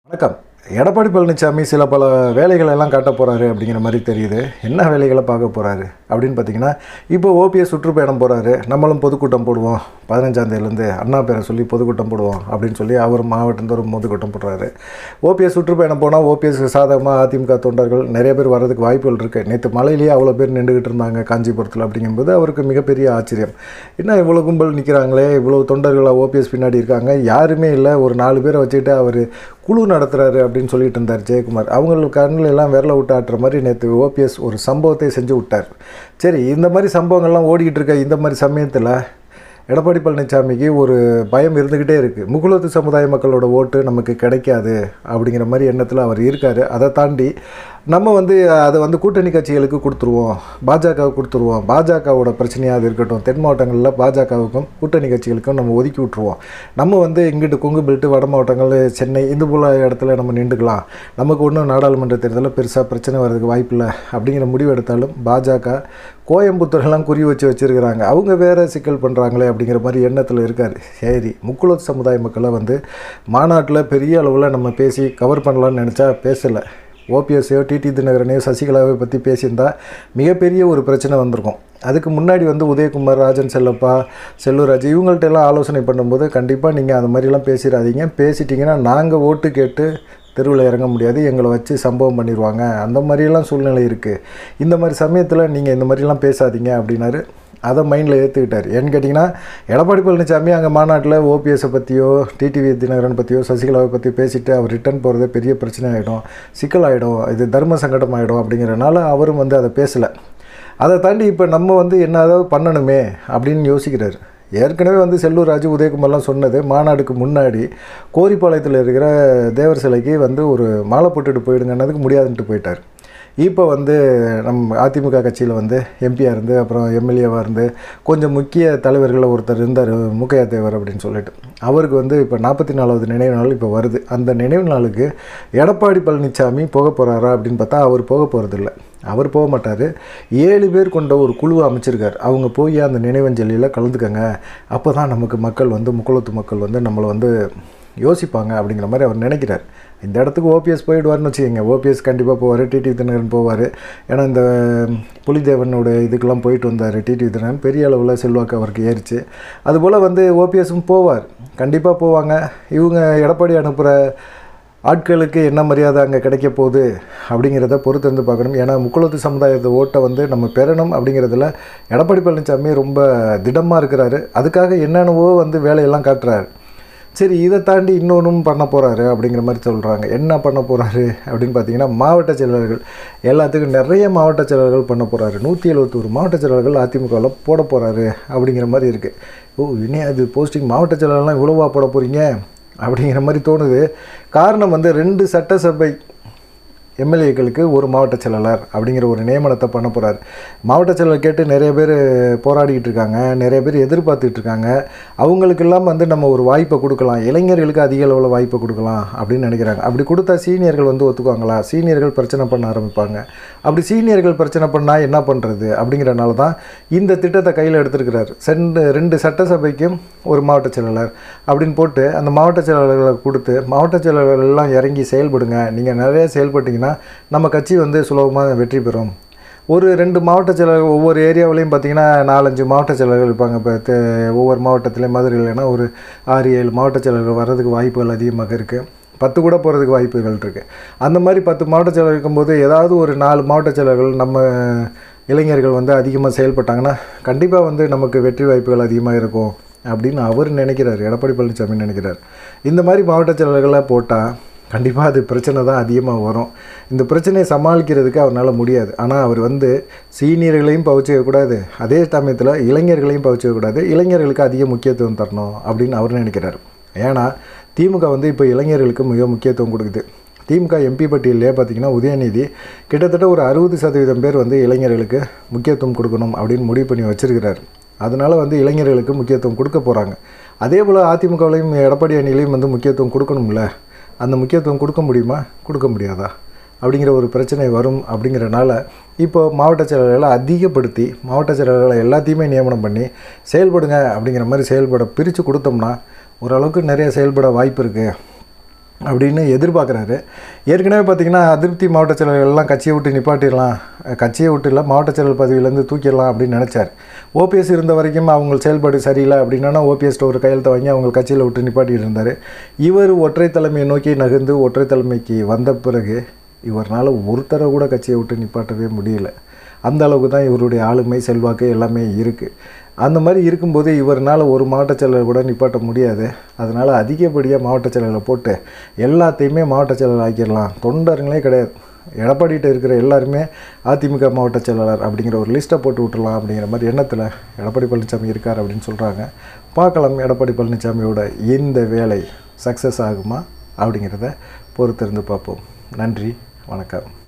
வணக்கம். எடப்பாடி பழனிசாமி சில பல வேலைகள் எல்லாம் காட்ட போகிறாரு அப்படிங்கிற மாதிரி தெரியுது. என்ன வேலைகளை பார்க்க போகிறாரு அப்படின்னு பார்த்தீங்கன்னா, இப்போ ஓபிஎஸ் சுற்றுப்பயணம் போகிறாரு. நம்மளும் பொதுக்கூட்டம் போடுவோம், 15ஆம் தேதியிலேருந்து அண்ணா பேரை சொல்லி பொதுக்கூட்டம் போடுவோம் அப்படின்னு சொல்லி அவர் மாவட்டந்தோறும் பொதுக்கூட்டம் போடுறாரு. ஓபிஎஸ் சுற்றுப்பயணம் போனால் ஓபிஎஸ்க்கு சாதகமாக அதிமுக தொண்டர்கள் நிறைய பேர் வர்றதுக்கு வாய்ப்புகள் இருக்குது. நேற்று மலையிலேயே அவ்வளோ பேர் நின்றுக்கிட்டு இருந்தாங்க காஞ்சிபுரத்தில். அப்படிங்கும்போது அவருக்கு மிகப்பெரிய ஆச்சரியம். என்ன இவ்வளோ கும்பல் நிற்கிறாங்களே, இவ்வளோ தொண்டர்களாக ஓபிஎஸ் பின்னாடி இருக்காங்க, யாருமே இல்லை, ஒரு 4 பேரை வச்சுக்கிட்டு அவர் குழு நடத்துகிறாரு அப்படின்னு சொல்லிட்டு இருந்தார் ஜெயக்குமார். அவங்களுக்கு கண்ணில் எல்லாம் விரல விட்டு ஆட்டுற மாதிரி நேற்று ஓபிஎஸ் ஒரு சம்பவத்தை செஞ்சு விட்டார். சரி, இந்த மாதிரி சம்பவங்கள்லாம் ஓடிக்கிட்டு இருக்க இந்த மாதிரி சமயத்தில் எடப்பாடி பழனிசாமிக்கு ஒரு பயம் இருந்துக்கிட்டே இருக்குது. முக்குளத்து சமுதாய மக்களோட ஓட்டு நமக்கு கிடைக்காது அப்படிங்கிற மாதிரி எண்ணத்தில் அவர் இருக்கார். அதை தாண்டி நம்ம அதை கூட்டணி கட்சிகளுக்கு கொடுத்துருவோம், பாஜகவுக்கு கொடுத்துருவோம், பாஜகவோட பிரச்சனையாக அது இருக்கட்டும், தென் மாவட்டங்களில் பாஜகவுக்கும் கூட்டணி கட்சிகளுக்கும் நம்ம ஒதுக்கி விட்ருவோம். நம்ம இங்கிட்டு கொங்கு பெல்ட்டு, வட மாவட்டங்கள், சென்னை, இந்த போல் இடத்துல நம்ம நின்றுக்கலாம், நமக்கு ஒன்றும் நாடாளுமன்ற தேர்தலில் பெருசாக பிரச்சனை வர்றதுக்கு வாய்ப்பில்லை அப்படிங்கிற முடிவு எடுத்தாலும் பாஜக கோயம்புத்தூர்லாம் குறி வச்சுருக்கிறாங்க. அவங்க வேறு சிக்கல் பண்ணுறாங்களே அப்படிங்கிற மாதிரி எண்ணத்தில் இருக்கார். சரி, முக்குளத்து சமுதாய மக்களை மாநாட்டில் பெரிய அளவில் நம்ம பேசி கவர் பண்ணலான்னு நினச்சா பேசலை. ஓபிஎஸ்ஸையோ டிடி தினகரனையோ சசிகலாவை பற்றி பேசியிருந்தால் மிகப்பெரிய ஒரு பிரச்சனை வந்திருக்கும். அதுக்கு முன்னாடி உதயகுமார், ராஜன் செல்லப்பா, செல்லூராஜ் இவங்கள்ட்ட எல்லாம் ஆலோசனை பண்ணும்போது கண்டிப்பாக நீங்கள் அது மாதிரிலாம் பேசிடாதீங்க, பேசிட்டிங்கன்னா நாங்கள் ஓட்டு கேட்டு தெருவில் இறங்க முடியாது, எங்களை வச்சு சம்பவம் பண்ணிடுவாங்க, அந்த மாதிரியெல்லாம் சூழ்நிலை இருக்குது, இந்த மாதிரி சமயத்தில் நீங்கள் இந்த மாதிரிலாம் பேசாதீங்க அப்படின்னாரு. அதை மைண்டில் ஏற்றுக்கிட்டார். ஏன்னு கேட்டிங்கன்னா, எடப்பாடி பழனிசாமி அங்கே மாநாட்டில் ஓபிஎஸை பற்றியோ டிடிவி தினகரன் பற்றியோ சசிகலாவை பற்றி பேசிவிட்டு அவர் ரிட்டர்ன் போகிறது பெரிய பிரச்சனை ஆகிடும், சிக்கலாகிடும், இது தர்ம சங்கடம் ஆகிடும் அப்படிங்கிறனால அவரும் அதை பேசலை. அதை தாண்டி இப்போ நம்ம என்ன ஏதாவது பண்ணணுமே அப்படின்னு யோசிக்கிறார். ஏற்கனவே செல்லூர் ராஜு, உதயகுமார்லாம் சொன்னது மாநாடுக்கு முன்னாடி கோரிப்பாளையத்தில் இருக்கிற தேவர் சிலைக்கு ஒரு மாலை போட்டுட்டு போயிடுங்கன்னதுக்கு முடியாதுன்ட்டு போயிட்டார். இப்போ நம்ம அதிமுக கட்சியில் எம்பியாக இருந்து அப்புறம் எம்எல்ஏவாக இருந்து கொஞ்சம் முக்கிய தலைவர்களில் ஒருத்தர் இருந்தார், மூக்கையா தேவர் அப்படின்னு சொல்லிட்டு. அவருக்கு இப்போ 44வது நினைவு நாள் இப்போ வருது. அந்த நினைவு நாளுக்கு எடப்பாடி பழனிசாமி போக போகிறாரா அப்படின்னு பார்த்தா அவர் போக போகிறதில்ல. அவர் போக மாட்டார். 7 பேர் கொண்ட ஒரு குழுவை அமைச்சிருக்கார். அவங்க போய் அந்த நினைவஞ்சலியில் கலந்துக்கங்க, அப்போ தான் நமக்கு மக்கள் முக்குளத்து மக்கள் நம்மளை யோசிப்பாங்க அப்படிங்கிற மாதிரி அவர் நினைக்கிறார். இந்த இடத்துக்கு ஓபிஎஸ் போயிடுவார்னு வச்சுக்கோங்க. ஓபிஎஸ் கண்டிப்பாக போவார், டிடி தினகரன் போவார். ஏன்னா இந்த புலிதேவனோட இதுக்கெல்லாம் போயிட்டு வந்தார் டிடி தினகரன், பெரிய அளவில் செல்வாக்கு அவருக்கு ஏறிச்சு. அதுபோல் ஓபிஎஸும் போவார், கண்டிப்பாக போவாங்க. இவங்க எடப்பாடி அனுப்புகிற ஆட்களுக்கு என்ன மரியாதை அங்கே கிடைக்க போகுது அப்படிங்கிறத பொறுத்து பார்க்கணும். ஏன்னா முக்குளத்து சமுதாயத்தை ஓட்டை நம்ம பெறணும் அப்படிங்கிறதுல எடப்பாடி பழனிசாமி ரொம்ப திடமாக இருக்கிறாரு. அதுக்காக என்னென்னவோ வேலையெல்லாம் காட்டுறாரு. சரி, இதை தாண்டி இன்னொன்றும் பண்ண போகிறாரு அப்படிங்கிற மாதிரி சொல்கிறாங்க. என்ன பண்ண போகிறாரு அப்படின்னு பார்த்தீங்கன்னா, மாவட்ட செயலர்கள் எல்லாத்துக்கும் நிறைய மாவட்ட செயலர்கள் பண்ண போகிறாரு. 171 மாவட்ட செயலர்கள் அதிமுகவில் போட போகிறாரு அப்படிங்கிற மாதிரி இருக்குது. இனி அது போஸ்டிங் மாவட்ட செயலர்கள்லாம் இவ்வளோவா போட போகிறீங்க அப்படிங்கிற மாதிரி தோணுது. காரணம் 2 சட்டசபை எம்எல்ஏக்களுக்கு ஒரு மாவட்ட செயலாளர் அப்படிங்கிற ஒரு நியமனத்தை பண்ண போகிறார். மாவட்ட செயலர் கேட்டு நிறைய பேர் போராடிக்கிட்டு இருக்காங்க, நிறைய பேர் எதிர்பார்த்துட்டு இருக்காங்க. அவங்களுக்கெல்லாம் நம்ம ஒரு வாய்ப்பை கொடுக்கலாம், இளைஞர்களுக்கு அதிக அளவில் வாய்ப்பை கொடுக்கலாம் அப்படின்னு நினைக்கிறாங்க. அப்படி கொடுத்தா சீனியர்கள் ஒத்துக்குவாங்களா? சீனியர்கள் பிரச்சனை பண்ண ஆரம்பிப்பாங்க. அப்படி சீனியர்கள் பிரச்சனை பண்ணால் என்ன பண்ணுறது அப்படிங்கிறனால தான் இந்த திட்டத்தை கையில் எடுத்துருக்கிறார். 2 சட்டசபைக்கும் ஒரு மாவட்ட செயலாளர் அப்படின்னு போட்டு அந்த மாவட்ட செயலாளர்களை கொடுத்து, மாவட்ட செயலாளர்கள் எல்லாம் இறங்கி செயல்படுங்க, நீங்கள் நிறைய செயல்பட்டிங்கன்னா நம்ம கட்சி சுலபமாக வெற்றி பெறும். ஒரு 2 மாவட்ட செயலர்கள் ஒவ்வொரு ஏரியாவிலையும் பார்த்திங்கன்னா 4-5 மாவட்ட செயலர்கள் இருப்பாங்க. இப்போ ஒவ்வொரு மாவட்டத்திலையும் மதுரையில்னா ஒரு 6-7 மாவட்ட செயலர்கள் வர்றதுக்கு வாய்ப்புகள் அதிகமாக இருக்குது. 10 கூட போகிறதுக்கு வாய்ப்புகள் இருக்குது. அந்த மாதிரி 10 மாவட்ட செயலர் இருக்கும்போது ஏதாவது ஒரு 4 மாவட்ட செயலர்கள் நம்ம இளைஞர்கள் அதிகமாக செயல்பட்டாங்கன்னா கண்டிப்பாக நமக்கு வெற்றி வாய்ப்புகள் அதிகமாக இருக்கும் அப்படின்னு அவர் நினைக்கிறார், எடப்பாடி பழனிசாமி நினைக்கிறார். இந்த மாதிரி மாவட்ட செயலர்களை போட்டால் கண்டிப்பாக அது பிரச்சனை தான் அதிகமாக வரும். இந்த பிரச்சனையை சமாளிக்கிறதுக்கு அவரால் முடியாது. ஆனால் அவர் சீனியர்களையும் பவிச்சிக்கக்கூடாது, அதே சமயத்தில் இளைஞர்களையும் பவிச்சிக்கக்கூடாது, இளைஞர்களுக்கு அதிக முக்கியத்துவம் தரணும் அப்படின்னு அவர் நினைக்கிறார். ஏன்னா திமுக இப்போ இளைஞர்களுக்கு மிக முக்கியத்துவம் கொடுக்குது. திமுக எம்பி பட்டியலே பார்த்திங்கன்னா உதயநிதி கிட்டத்தட்ட ஒரு 60% பேர் இளைஞர்களுக்கு முக்கியத்துவம் கொடுக்கணும் அப்படின்னு முடிவு பண்ணி வச்சுருக்கிறார். அதனால் இளைஞர்களுக்கு முக்கியத்துவம் கொடுக்க போகிறாங்க. அதே போல் அதிமுகவிலையும் எடப்பாடி அணியிலையும் முக்கியத்துவம் கொடுக்கணும்ல. அந்த முக்கியத்துவம் கொடுக்க முடியுமா, கொடுக்க முடியாதா அப்படிங்கிற ஒரு பிரச்சனை வரும். அப்படிங்கிறனால இப்போ மாவட்ட செயலர்களை அதிகப்படுத்தி மாவட்ட செயலர்களை எல்லாத்தையுமே நியமனம் பண்ணி செயல்படுங்க அப்படிங்கிற மாதிரி பிரித்து கொடுத்தோம்னா ஓரளவுக்கு நிறைய செயல்பட வாய்ப்பு இருக்குது. அப்படின்னு எதிர்பார்க்குறாரு. ஏற்கனவே பார்த்திங்கன்னா அதிருப்தி மாவட்ட செயலர்கள்லாம் கட்சியை விட்டு நிப்பாட்டிடலாம், கட்சியை விட்டு இல்லை மாவட்ட செயலர் பதவியிலேருந்து தூக்கிடலாம் அப்படின்னு நினச்சார். ஓபிஎஸ் இருந்த வரைக்கும் அவங்க செயல்பாடு சரியில்லை அப்படின்னா ஓபிஎஸ்ட்ட ஒரு கையெழுத்தை வாங்கி அவங்க கட்சியில் விட்டு நிப்பாட்டிட்டு இருந்தார். இவர் ஒற்றை தலைமையை நோக்கி நகர்ந்து ஒற்றை தலைமைக்கு வந்த பிறகு இவரால் ஒருத்தரை கூட கட்சியை விட்டு நிப்பாட்டவே முடியல. அந்த அளவுக்கு தான் இவருடைய ஆளுமை செல்வாக்கு எல்லாமே இருக்குது. அந்த மாதிரி இருக்கும்போது இவரால் ஒரு மாவட்ட செயலர் கூட நிப்பாட்ட முடியாது. அதனால் அதிகப்படியாக மாவட்ட செயலரை போட்டு எல்லாத்தையுமே மாவட்ட செயலர் ஆக்கிடலாம், தொண்டர்களே கிடையாது, எடப்பாடிகிட்ட இருக்கிற எல்லாருமே அதிமுக மாவட்ட செயலாளர் அப்படிங்கிற ஒரு லிஸ்ட்டை போட்டு விட்டுடலாம் அப்படிங்கிற மாதிரி எண்ணத்தில் எடப்பாடி பழனிசாமி இருக்கார் அப்படின்னு சொல்கிறாங்க. பார்க்கலாம் எடப்பாடி பழனிசாமியோட இந்த வேலை சக்ஸஸ் ஆகுமா அப்படிங்கிறத பொறுத்திருந்து பார்ப்போம். நன்றி, வணக்கம்.